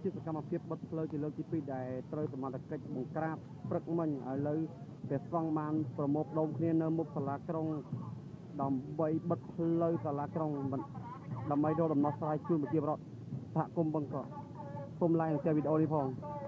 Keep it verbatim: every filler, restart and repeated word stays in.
ជាសកម្មភាពបិទផ្លូវជាលើកទីពីរដែលត្រូវសមត្ថកិច្ចបង្ក្រាបព្រឹកមិញឥឡូវព្រះសង្ឃបានប្រមូលផ្ដុំគ្នានៅមុខសាលាក្រុងដើម្បីបិទផ្លូវសាលាក្រុងដើម្បីរកដំណោះស្រាយជូនប្រជាពលរដ្ឋសហគមន៍បឹងកក់សូមឡាយនិងចែកវីដេអូនេះផង